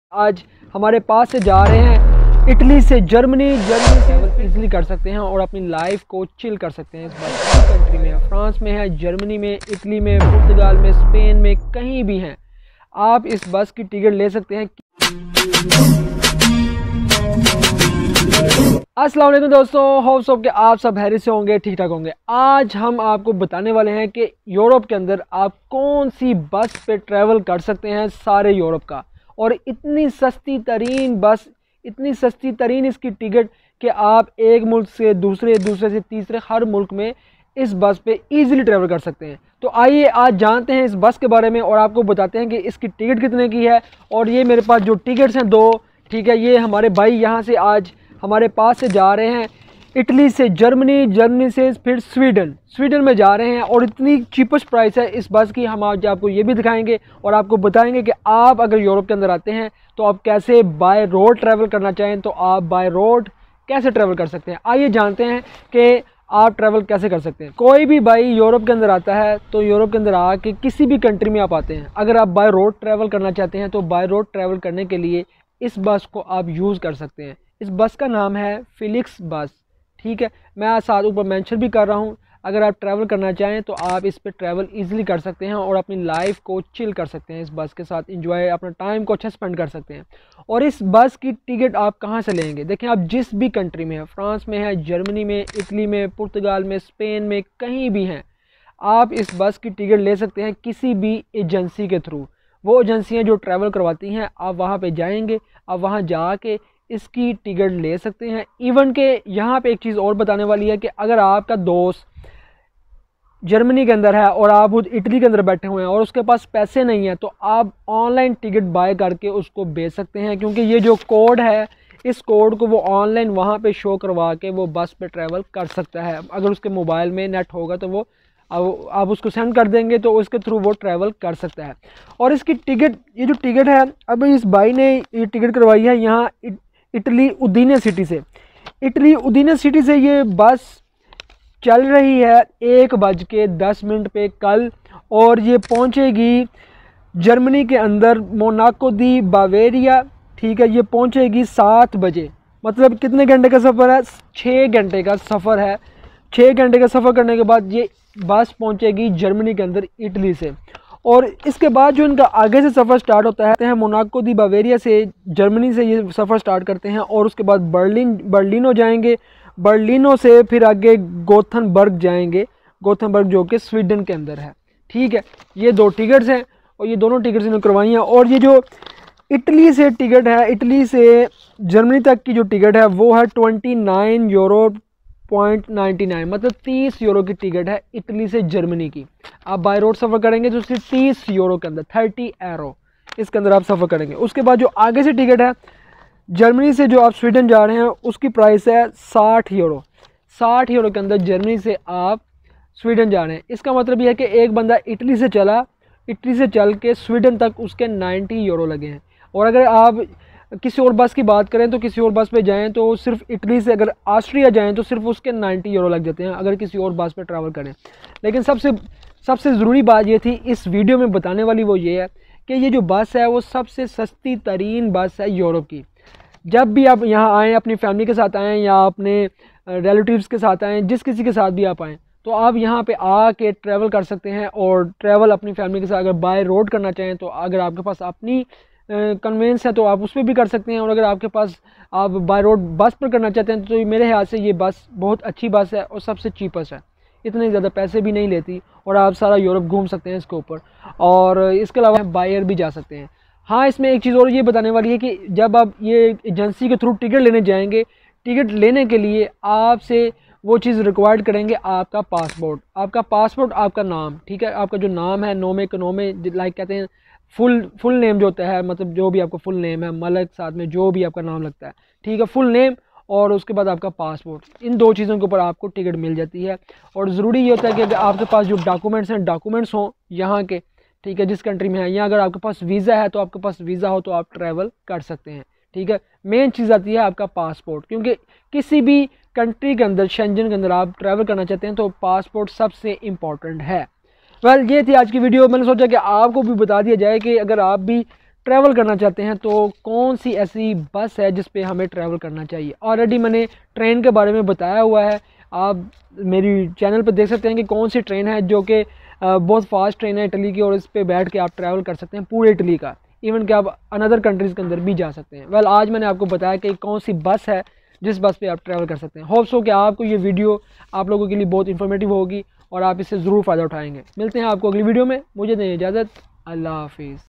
आज हमारे पास से जा रहे हैं इटली से जर्मनी से इजीली कर सकते हैं और अपनी लाइफ को चिल कर सकते हैं। इस बार कंट्री में है, फ्रांस में है, जर्मनी में, इटली में, पुर्तगाल में, स्पेन में, कहीं भी हैं आप इस बस की टिकट ले सकते हैं। अस्सलाम वालेकुम दोस्तों, होप्स के आप सब हैरी से होंगे, ठीक ठाक होंगे। आज हम आपको बताने वाले हैं कि यूरोप के अंदर आप कौन सी बस पे ट्रैवल कर सकते हैं सारे यूरोप का, और इतनी सस्ती तरीन बस, इतनी सस्ती तरीन इसकी टिकट कि आप एक मुल्क से दूसरे से तीसरे हर मुल्क में इस बस पे इजीली ट्रैवल कर सकते हैं। तो आइए आज जानते हैं इस बस के बारे में और आपको बताते हैं कि इसकी टिकट कितने की है। और ये मेरे पास जो टिकट्स हैं दो, ठीक है, ये हमारे भाई यहाँ से आज हमारे पास से जा रहे हैं इटली से जर्मनी, जर्मनी से फिर स्वीडन में जा रहे हैं। और इतनी चीपेस्ट प्राइस है इस बस की, हम आज आपको ये भी दिखाएंगे और आपको बताएंगे कि आप अगर यूरोप के अंदर आते हैं तो आप कैसे बाय रोड ट्रैवल करना चाहें तो आप बाय रोड कैसे ट्रैवल कर सकते हैं। आइए जानते हैं कि आप ट्रैवल कैसे कर सकते हैं। कोई भी भाई यूरोप के अंदर आता है तो यूरोप के अंदर आके किसी भी कंट्री में आप आते हैं, अगर आप बाय रोड ट्रैवल करना चाहते हैं तो बाय रोड ट्रैवल करने के लिए इस बस को आप यूज़ कर सकते हैं। इस बस का नाम है फिलिक्स बस, ठीक है। मैं साथ ऊपर मेंशन भी कर रहा हूँ, अगर आप ट्रैवल करना चाहें तो आप इस पर ट्रैवल इजीली कर सकते हैं और अपनी लाइफ को चिल कर सकते हैं। इस बस के साथ एंजॉय, अपना टाइम को अच्छा स्पेंड कर सकते हैं। और इस बस की टिकट आप कहाँ से लेंगे, देखें, आप जिस भी कंट्री में है, फ्रांस में है, जर्मनी में, इटली में, पुर्तगाल में, स्पेन में, कहीं भी हैं आप इस बस की टिकट ले सकते हैं किसी भी एजेंसी के थ्रू। वो एजेंसियाँ जो ट्रैवल करवाती हैं, आप वहाँ पर जाएँगे, आप वहाँ जाके इसकी टिकट ले सकते हैं। इवन के यहाँ पे एक चीज़ और बताने वाली है कि अगर आपका दोस्त जर्मनी के अंदर है और आप खुद इटली के अंदर बैठे हुए हैं और उसके पास पैसे नहीं हैं तो आप ऑनलाइन टिकट बाय करके उसको भेज सकते हैं, क्योंकि ये जो कोड है, इस कोड को वो ऑनलाइन वहाँ पे शो करवा के वो बस पे ट्रैवल कर सकता है। अगर उसके मोबाइल में नेट होगा तो वो आप उसको सेंड कर देंगे तो उसके थ्रू वो ट्रैवल कर सकता है। और इसकी टिकट, ये जो टिकट है, अब इस भाई ने ये टिकट करवाई है यहाँ इटली उदीने सिटी से। इटली उदीने सिटी से ये बस चल रही है 1:10 पे कल, और ये पहुंचेगी जर्मनी के अंदर मोनाको दी बावेरिया, ठीक है। ये पहुंचेगी 7 बजे, मतलब कितने घंटे का सफ़र है, 6 घंटे का सफ़र है। 6 घंटे का सफ़र करने के बाद ये बस पहुंचेगी जर्मनी के अंदर इटली से। और इसके बाद जो इनका आगे से सफ़र स्टार्ट होता है, मोनाको दी बावेरिया से, जर्मनी से ये सफ़र स्टार्ट करते हैं और उसके बाद बर्लिनो जाएंगे, बर्लिनो से फिर आगे गोथनबर्ग जाएंगे, गोथनबर्ग जो कि स्वीडन के अंदर है, ठीक है। ये दो टिकट्स हैं और ये दोनों टिकट्स इन्होंने करवाई हैं। और ये जो इटली से टिकट है, इटली से जर्मनी तक की जो टिकट है वो है 29 यूरो 0.99, मतलब 30 यूरो की टिकट है इटली से जर्मनी की। आप बाय रोड सफ़र करेंगे तो सिर्फ 30 यूरो के अंदर, 30 यूरो इसके अंदर आप सफ़र करेंगे। उसके बाद जो आगे से टिकट है जर्मनी से, जो आप स्वीडन जा रहे हैं, उसकी प्राइस है 60 यूरो। 60 यूरो के अंदर जर्मनी से आप स्वीडन जा रहे हैं। इसका मतलब यह है कि एक बंदा इटली से चल के स्वीडन तक उसके 90 यूरो लगे हैं। और अगर आप किसी और बस की बात करें तो किसी और बस पे जाएं तो सिर्फ इटली से अगर ऑस्ट्रिया जाएं तो सिर्फ उसके 90 यूरो लग जाते हैं अगर किसी और बस पे ट्रैवल करें। लेकिन सबसे ज़रूरी बात ये थी इस वीडियो में बताने वाली, वो ये है कि ये जो बस है वो सबसे सस्ती तरीन बस है यूरोप की। जब भी आप यहाँ आएँ, अपनी फैमिली के साथ आएँ या अपने रिलेटिव्स के साथ आएँ, जिस किसी के साथ भी आप आएँ, तो आप यहाँ पे आके ट्रैवल कर सकते हैं। और ट्रैवल अपनी फैमिली के साथ अगर बाय रोड करना चाहें तो अगर आपके पास अपनी कन्वेंस है तो आप उस पर भी कर सकते हैं। और अगर आपके पास आप बाय रोड बस पर करना चाहते हैं तो मेरे ख्याल से ये बस बहुत अच्छी बस है और सबसे चीपेस्ट है, इतने ज़्यादा पैसे भी नहीं लेती और आप सारा यूरोप घूम सकते हैं इसके ऊपर। और इसके अलावा बाय एयर भी जा सकते हैं। हाँ, इसमें एक चीज़ और ये बताने वाली है कि जब आप ये एजेंसी के थ्रू टिकट लेने जाएंगे, टिकट लेने के लिए आपसे वो चीज़ रिक्वायर्ड करेंगे, आपका पासपोर्ट, आपका नाम, ठीक है। आपका जो नाम है, नोमे लाइक कहते हैं, फुल नेम जो होता है, मतलब जो भी आपका फुल नेम है, मलक साथ में जो भी आपका नाम लगता है, ठीक है, फुल नेम, और उसके बाद आपका पासपोर्ट। इन दो चीज़ों के ऊपर आपको टिकट मिल जाती है। और ज़रूरी ये होता है कि अगर आपके पास जो डॉक्यूमेंट्स हों यहाँ के, ठीक है, जिस कंट्री में है, या अगर आपके पास वीज़ा है तो आपके पास वीज़ा हो तो आप ट्रैवल कर सकते हैं, ठीक है। मेन चीज़ आती है आपका पासपोर्ट, क्योंकि किसी भी कंट्री के अंदर, शेंजन के अंदर आप ट्रैवल करना चाहते हैं तो पासपोर्ट सबसे इम्पॉर्टेंट है। वेल, ये थी आज की वीडियो। मैंने सोचा कि आपको भी बता दिया जाए कि अगर आप भी ट्रैवल करना चाहते हैं तो कौन सी ऐसी बस है जिस पे हमें ट्रैवल करना चाहिए। ऑलरेडी मैंने ट्रेन के बारे में बताया हुआ है, आप मेरी चैनल पर देख सकते हैं कि कौन सी ट्रेन है जो कि बहुत फास्ट ट्रेन है इटली की, और इस पे बैठ के आप ट्रैवल कर सकते हैं पूरे इटली का, इवन कि आप अनदर कंट्रीज़ के अंदर भी जा सकते हैं। वेल आज मैंने आपको बताया कि कौन सी बस है जिस बस पे आप ट्रैवल कर सकते हैं। होप सो कि आपको ये वीडियो आप लोगों के लिए बहुत इन्फॉर्मेटिव होगी और आप इससे ज़रूर फ़ायदा उठाएंगे। मिलते हैं आपको अगली वीडियो में, मुझे दें इजाज़त, अल्लाह हाफिज़।